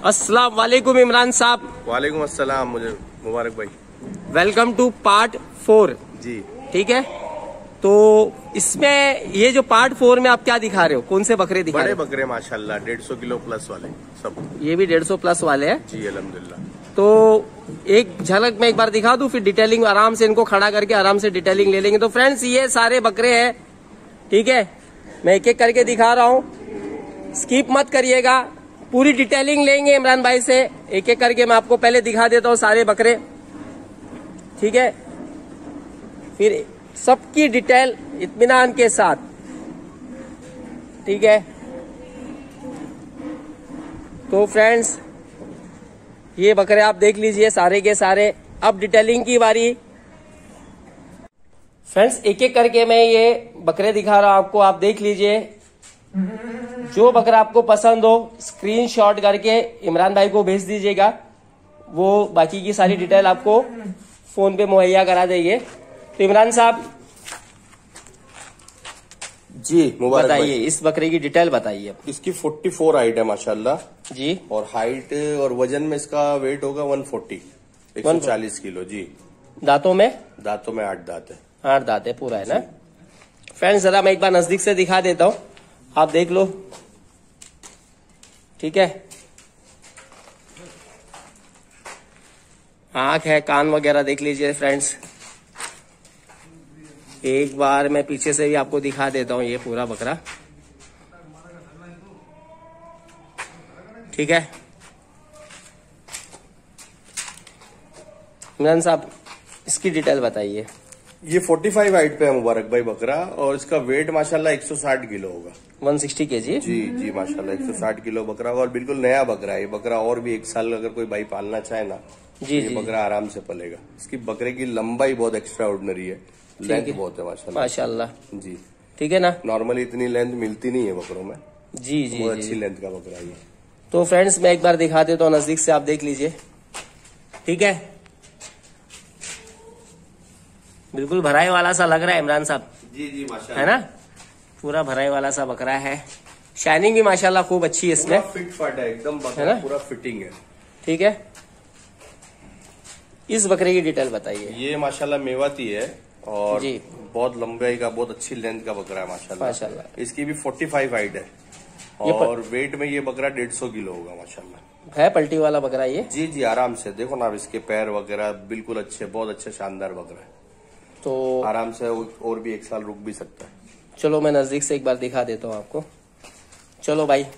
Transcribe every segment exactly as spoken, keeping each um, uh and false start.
अस्सलाम वालेकुम इमरान साहब। वालेकुम अस्सलाम, मुझे मुबारक भाई। Welcome to part four. जी ठीक है। तो इसमें ये जो पार्ट फोर में आप क्या दिखा रहे हो, कौन से बकरे दिखा बड़े रहे हो? बकरे माशाल्लाह डेढ़ सौ किलो प्लस वाले सब। ये भी डेढ़ सौ प्लस वाले हैं जी अल्हम्दुलिल्लाह। तो एक झलक मैं एक बार दिखा दूं, फिर डिटेलिंग आराम से इनको खड़ा करके आराम से डिटेलिंग ले लेंगे। तो फ्रेंड्स ये सारे बकरे हैं, ठीक है। मैं एक एक करके दिखा रहा हूँ, स्किप मत करिएगा, पूरी डिटेलिंग लेंगे इमरान भाई से। एक एक करके मैं आपको पहले दिखा देता हूँ सारे बकरे, ठीक है। फिर सबकी डिटेल इत्मीनान के साथ, ठीक है। तो फ्रेंड्स ये बकरे आप देख लीजिए सारे के सारे। अब डिटेलिंग की बारी। फ्रेंड्स एक एक करके मैं ये बकरे दिखा रहा हूं आपको, आप देख लीजिए। जो बकरा आपको पसंद हो स्क्रीनशॉट करके इमरान भाई को भेज दीजिएगा, वो बाकी की सारी डिटेल आपको फोन पे मुहैया करा देंगे। तो इमरान साहब जी मुबारक बताइए, इस बकरे की डिटेल बताइए। इसकी चौवालीस हाइट है माशाल्लाह जी। और हाइट और वजन में इसका वेट होगा एक सौ चालीस, एक सौ चालीस किलो जी। दांतों में दांतों में आठ दांत है। आठ दांत है पूरा, है ना। फ्रेंड्स जरा मैं एक बार नजदीक से दिखा देता हूँ, आप देख लो, ठीक है। आंख है, कान वगैरह देख लीजिए फ्रेंड्स। एक बार मैं पीछे से भी आपको दिखा देता हूँ ये पूरा बकरा, ठीक है। इमरान साहब इसकी डिटेल बताइए। ये पैंतालीस हाइट पे है मुबारक भाई बकरा, और इसका वेट माशाल्लाह एक सौ साठ किलो होगा। एक सौ साठ केजी। जी जी माशाल्लाह एक सौ साठ किलो बकरा होगा, और बिल्कुल नया बकरा है ये बकरा। और भी एक साल अगर कोई भाई पालना चाहे ना, जी ये जी बकरा आराम से पलेगा। इसकी बकरे की लंबाई बहुत एक्स्ट्रा ऑर्डिनरी है, लेंथ बहुत है माशाल्लाह माशाल्लाह जी, ठीक है ना। नॉर्मली इतनी लेंथ मिलती नहीं है बकरों में। जी जी बहुत जी। अच्छी लेंथ का बकरा ये। तो फ्रेंड्स मैं एक बार दिखा देता हूँ नजदीक से, आप देख लीजिए, ठीक है। बिल्कुल भराई वाला सा लग रहा है इमरान साहब, जी जी माशाल्लाह, है ना। पूरा भराई वाला सा बकरा है, शाइनिंग भी माशाल्लाह खूब अच्छी है इसमें, फिट फाट है एकदम बकरा, है ना? पूरा फिटिंग है, ठीक है। इस बकरे की डिटेल बताइए। ये माशाल्लाह मेवाती है और जी। बहुत लंबाई का, बहुत अच्छी लेंथ का बकरा है माशाल्लाह। माशाल्लाह इसकी भी पैंतालीस हाइट है, ये और वेट में ये बकरा डेढ़ सौ किलो होगा माशाल्लाह। है पलटी वाला बकरा ये। जी जी आराम से देखो ना, इसके पैर वगैरह बिल्कुल अच्छे, बहुत अच्छे शानदार बकरा है। तो आराम से और भी एक साल रुक भी सकता है। चलो मैं नजदीक से एक बार दिखा देता हूँ आपको। चलो भाई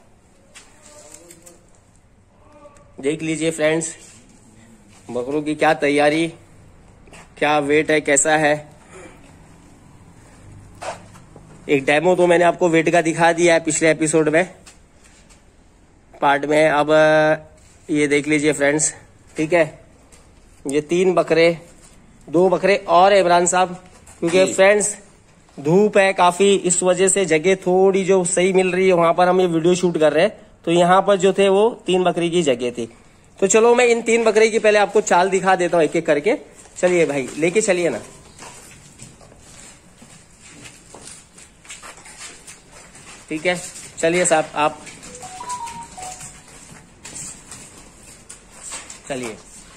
देख लीजिए फ्रेंड्स, बकरों की क्या तैयारी, क्या वेट है, कैसा है। एक डेमो तो मैंने आपको वेट का दिखा दिया है पिछले एपिसोड में, पार्ट में। अब ये देख लीजिए फ्रेंड्स, ठीक है। ये तीन बकरे, दो बकरे और इमरान साहब, क्योंकि फ्रेंड्स धूप है काफी, इस वजह से जगह थोड़ी जो सही मिल रही है वहां पर हम ये वीडियो शूट कर रहे हैं। तो यहाँ पर जो थे वो तीन बकरी की जगह थी। तो चलो मैं इन तीन बकरी की पहले आपको चाल दिखा देता हूँ एक एक करके। चलिए भाई लेके चलिए ना। ठीक है, चलिए साहब आप चलिए।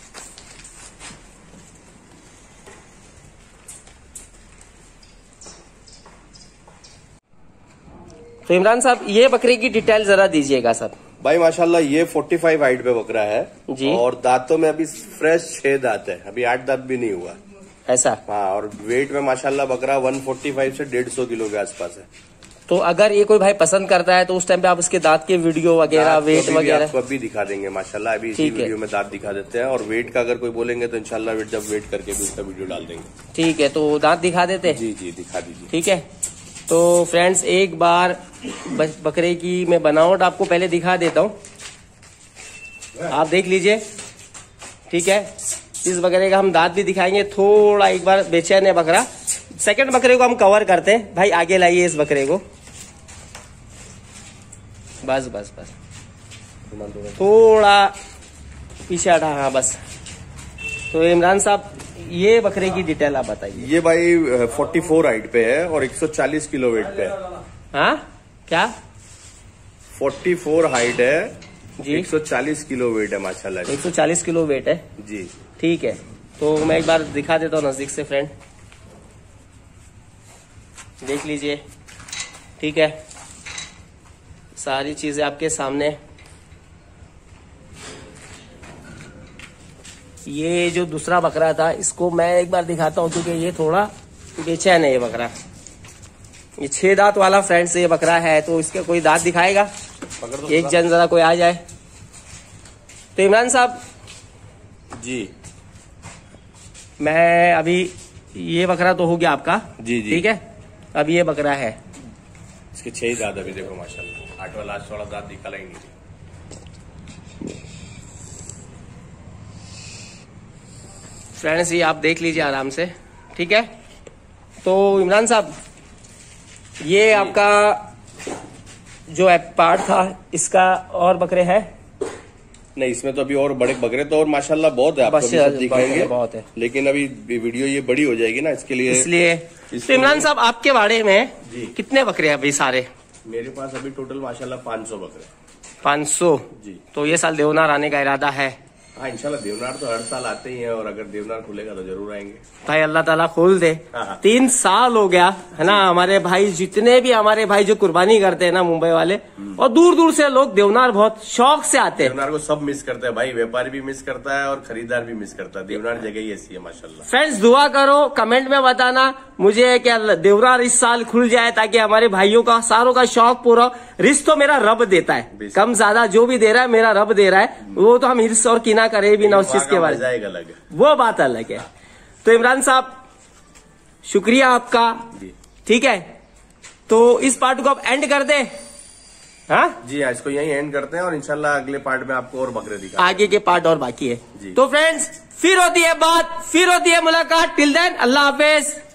तो इमरान साहब ये बकरे की डिटेल जरा दीजिएगा सर। भाई माशाल्लाह ये पैंतालीस हाइट पे बकरा है जी। और दांतों में अभी फ्रेश छह दांत है, अभी आठ दांत भी नहीं हुआ ऐसा। हाँ, और वेट में माशाल्लाह बकरा एक सौ पैंतालीस से डेढ़ सौ किलो के आसपास है। तो अगर ये कोई भाई पसंद करता है तो उस टाइम पे आप उसके दांत के वीडियो वगैरह, वेट वगैरह आपको अभी दिखा देंगे माशाल्लाह। अभी इसी वीडियो में दांत दिखा देते हैं, और वेट का अगर कोई बोलेंगे तो इंशाल्लाह वेट जब वेट करके भी उसका वीडियो डाल देंगे। ठीक है, तो दांत दिखा देते हैं। जी जी दिखा दीजिए। ठीक है, तो फ्रेंड्स एक बार बकरे की मैं बनावट आपको पहले दिखा देता हूँ, आप देख लीजिए, ठीक है। इस बकरे का हम दांत भी दिखाएंगे। थोड़ा एक बार बेचैन है बकरा। सेकंड बकरे को हम कवर करते हैं। भाई आगे लाइए इस बकरे को, बस बस बस थोड़ा पीछे हटा, हाँ बस। तो इमरान साहब ये बकरे की डिटेल आप बताइए। ये भाई चौवालीस हाइट पे है और एक सौ चालीस किलो वेट पे है। हाँ क्या? चौवालीस हाइट है जी एक सौ चालीस किलो वेट है माशाल्लाह। एक सौ चालीस किलो वेट है जी। ठीक है, तो मैं एक बार दिखा देता हूँ नजदीक से फ्रेंड, देख लीजिए। ठीक है, सारी चीजें आपके सामने। ये जो दूसरा बकरा था इसको मैं एक बार दिखाता हूँ क्योंकि ये थोड़ा बेचैन है ये बकरा। ये छह दांत वाला फ्रेंड्स ये बकरा है, तो इसके कोई दांत दिखाएगा? तो एक जन जरा कोई आ जाए। तो इमरान साहब जी, मैं अभी ये बकरा तो हो गया आपका। जी जी ठीक है, अब ये बकरा है, इसके छह ही दांत अभी देखो माशाल्लाह। आठवां लास्ट वाला दांत निकला ही नहीं। फ्रेंड्स ये आप देख लीजिए आराम से। ठीक है, तो इमरान साहब ये आपका जो पार्ट था इसका और बकरे हैं? नहीं, इसमें तो अभी और बड़े बकरे तो और माशाल्लाह बहुत है, आपको अभी सब दिखाएंगे बहुत है, लेकिन अभी वीडियो ये बड़ी हो जाएगी ना, इसके लिए इसलिए। तो इमरान साहब आपके बाड़े में जी कितने बकरे हैं अभी सारे? मेरे पास अभी टोटल माशाल्लाह पाँच सौ बकरे। पाँच सौ जी। तो ये साल देवनार आने का इरादा है? हाँ इंशाल्लाह, देवनार तो हर साल आते ही हैं, और अगर देवनार खुलेगा तो जरूर आएंगे भाई, अल्लाह ताला खोल दे। हाँ। तीन साल हो गया है ना, हमारे भाई जितने भी हमारे भाई जो कुर्बानी करते हैं ना मुंबई वाले, और दूर दूर से लोग देवनार बहुत शौक से आते हैं। देवनार को सब मिस करते हैं भाई, व्यापारी भी मिस करता है और खरीदार भी मिस करता है। देवनार जगह ही ऐसी है माशाल्लाह। फ्रेंड्स दुआ करो, कमेंट में बताना मुझे क्या देवनार इस साल खुल जाए ताकि हमारे भाइयों का सारों का शौक पूरा। रिस्क तो मेरा रब देता है, कम ज्यादा जो भी दे रहा है मेरा रब दे रहा है, वो तो हम हिर्स और कीना करे भी ना उस चीज के बारे में, अलग है वो बात अलग है। तो इमरान साहब शुक्रिया आपका। ठीक है, तो इस पार्ट को आप एंड कर दे। हाँ जी हाँ, इसको यहीं एंड करते हैं और इंशाल्लाह अगले पार्ट में आपको और बकरे दिखा, आगे के पार्ट और बाकी है। तो फ्रेंड्स फिर होती है बात, फिर होती है मुलाकात। टिल देन अल्लाह हाफिज।